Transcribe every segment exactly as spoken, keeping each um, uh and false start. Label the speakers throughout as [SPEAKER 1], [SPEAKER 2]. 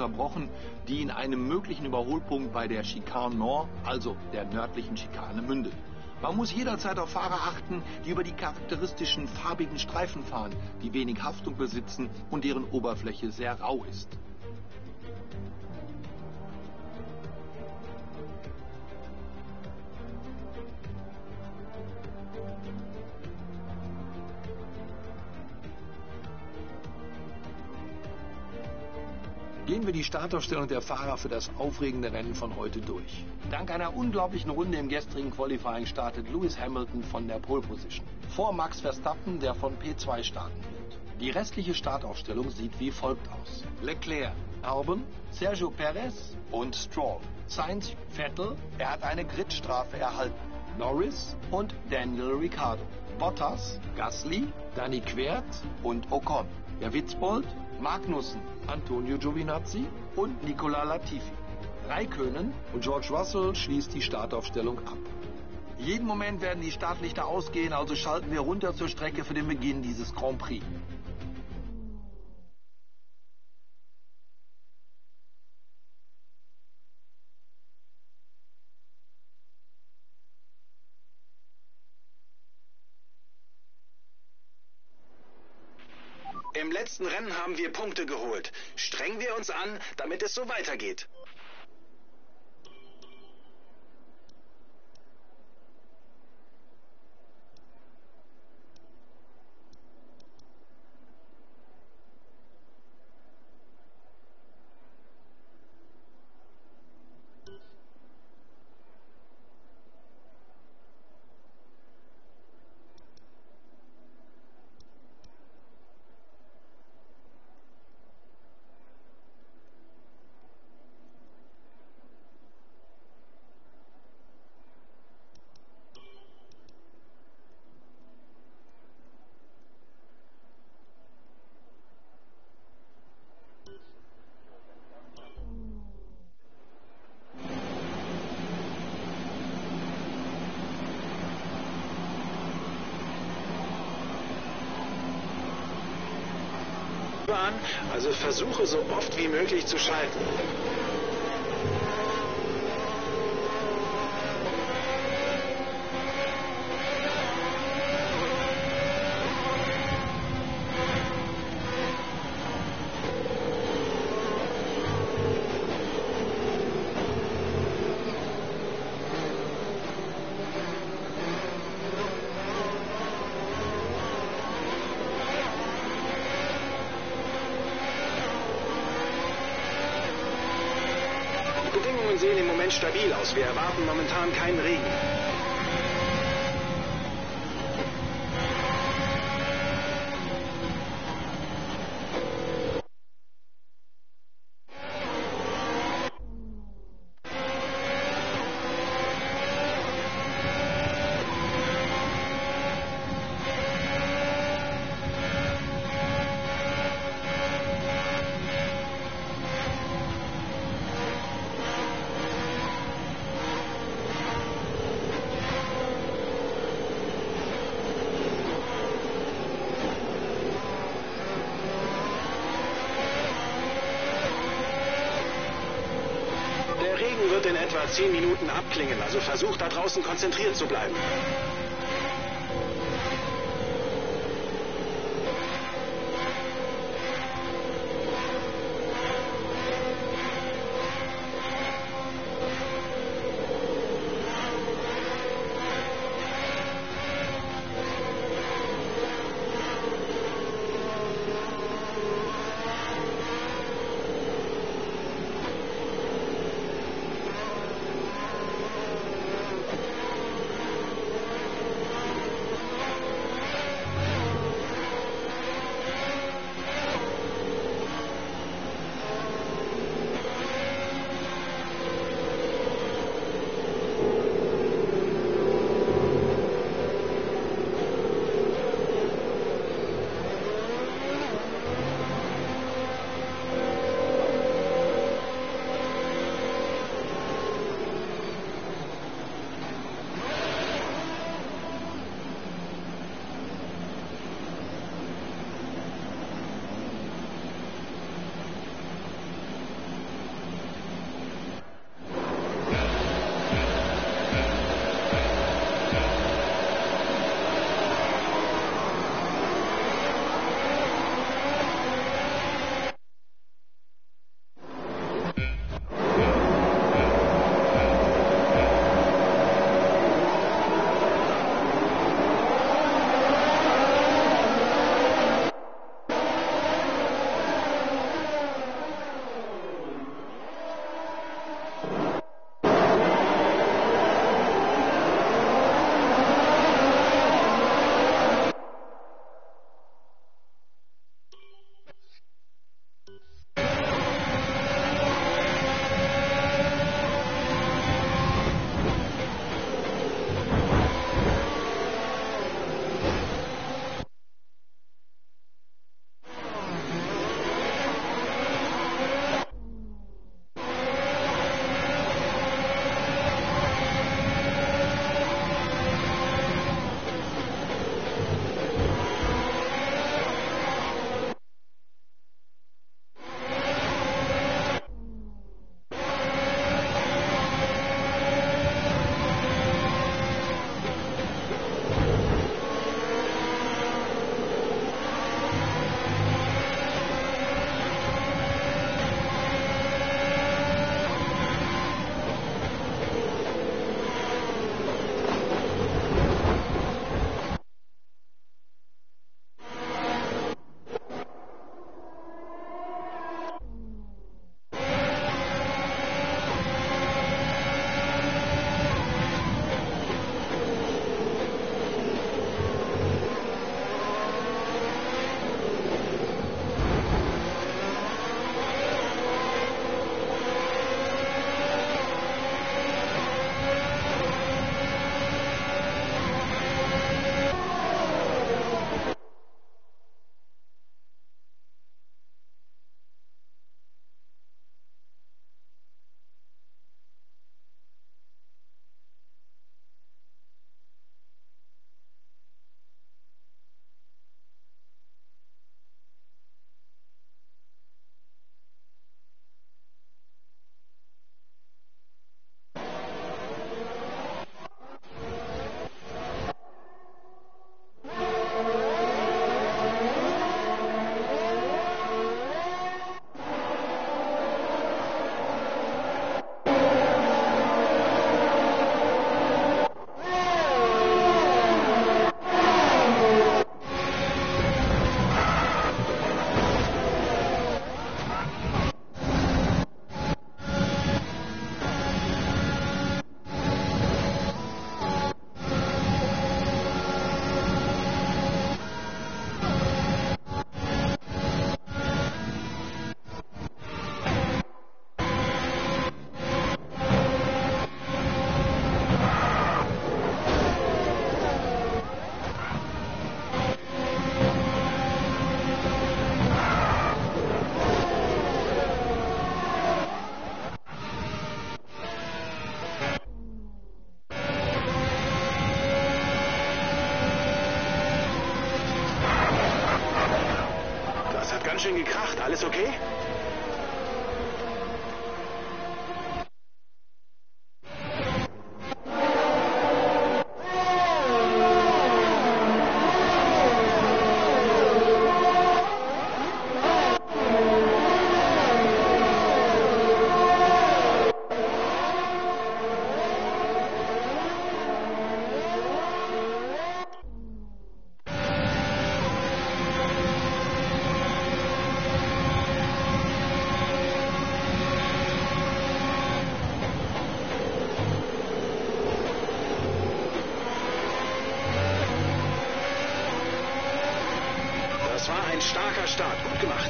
[SPEAKER 1] unterbrochen, die in einem möglichen Überholpunkt bei der Chicane Nord, also der nördlichen Schikane, mündet. Man muss jederzeit auf Fahrer achten, die über die charakteristischen farbigen Streifen fahren, die wenig Haftung besitzen und deren Oberfläche sehr rau ist. Gehen wir die Startaufstellung der Fahrer für das aufregende Rennen von heute durch. Dank einer unglaublichen Runde im gestrigen Qualifying startet Lewis Hamilton von der Pole Position. Vor Max Verstappen, der von P zwei starten wird. Die restliche Startaufstellung sieht wie folgt aus. Leclerc, Albon, Sergio Perez und Stroll. Sainz, Vettel, er hat eine Gridstrafe erhalten. Norris und Daniel Ricciardo. Bottas, Gasly, Danny Quert und Ocon. Der Witzbold, Magnussen, Antonio Giovinazzi und Nicola Latifi. Räikkönen und George Russell schließt die Startaufstellung ab. Jeden Moment werden die Startlichter ausgehen, also schalten wir runter zur Strecke für den Beginn dieses Grand Prix.
[SPEAKER 2] Im letzten Rennen haben wir Punkte geholt. Strengen wir uns an, damit es so weitergeht. Also versuche so oft wie möglich zu schalten. Sehen im Moment stabil aus. Wir erwarten momentan keinen Regen. Wird in etwa zehn Minuten abklingen, also versucht da draußen konzentriert zu bleiben. ganz schön gekracht. Alles okay? Das war ein starker Start. Gut gemacht.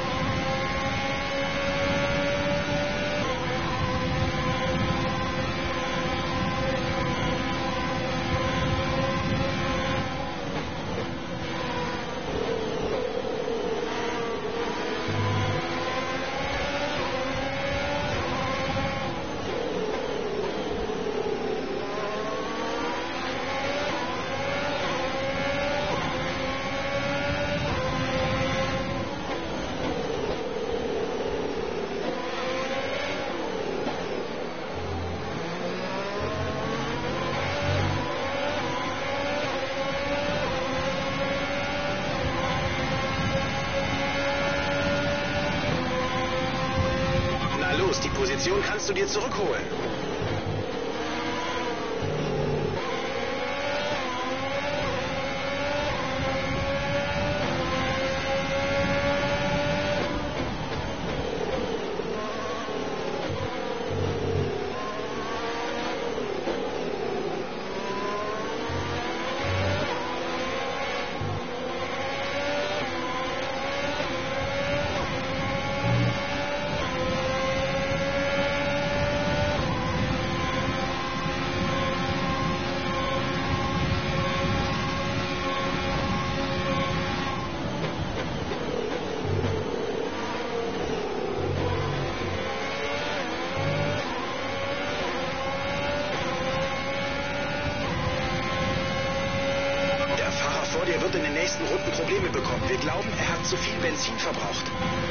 [SPEAKER 2] Die Position kannst du dir zurückholen. Der wird in den nächsten Runden Probleme bekommen. Wir glauben, er hat zu viel Benzin verbraucht.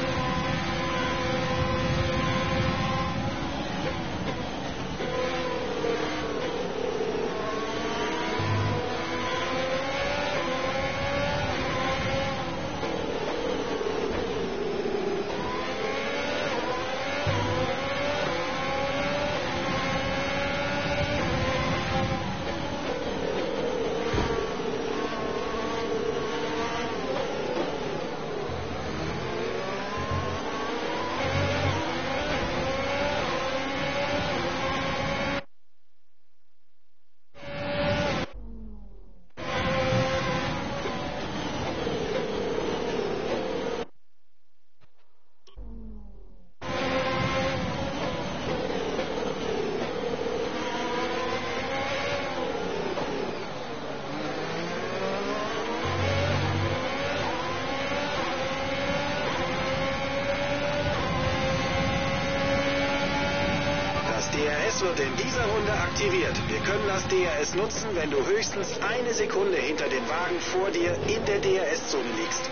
[SPEAKER 2] D R S wird in dieser Runde aktiviert. Wir können das D R S nutzen, wenn du höchstens eine Sekunde hinter den Wagen vor dir in der D R S-Zone liegst.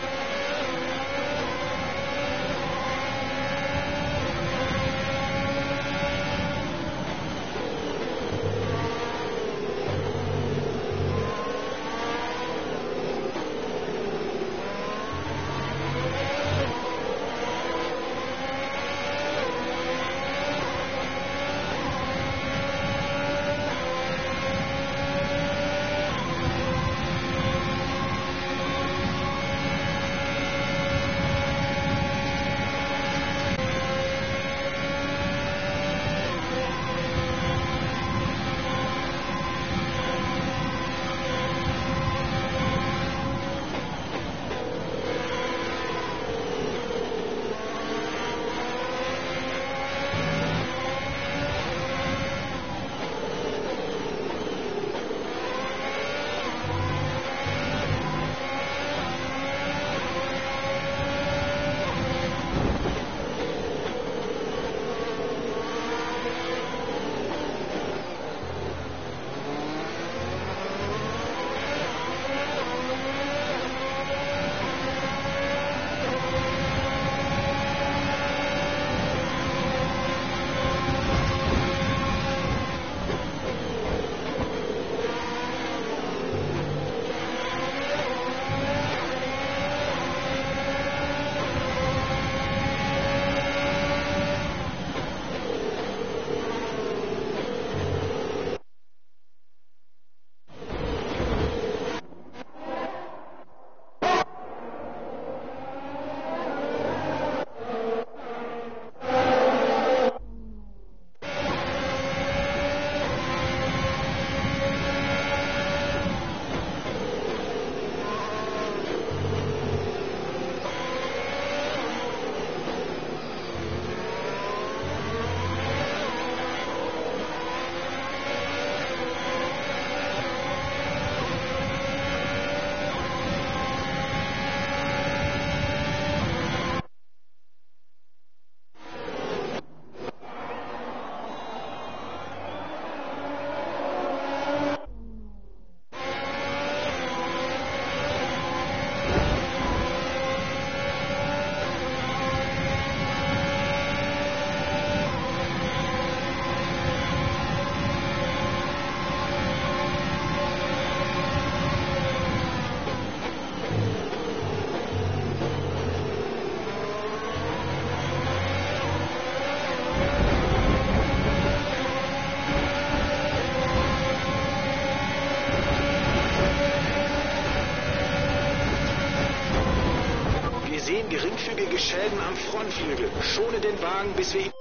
[SPEAKER 2] geringfügige Schäden am Frontflügel. Schone den Wagen, bis wir ihn...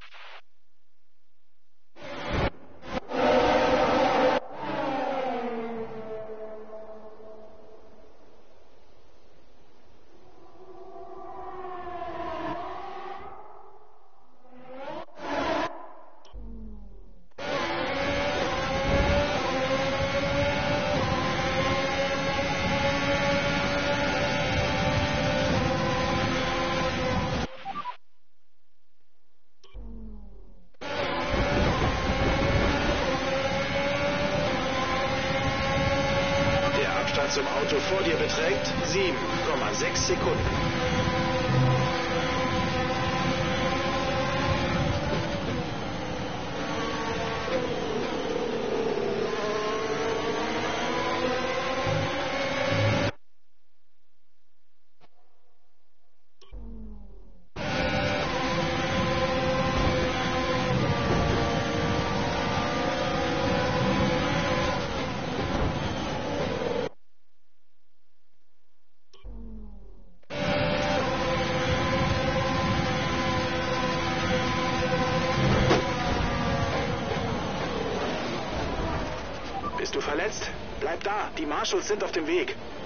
[SPEAKER 2] zum Auto vor dir beträgt sieben Komma sechs Sekunden. Bist du verletzt? Bleib da, die Marshals sind auf dem Weg.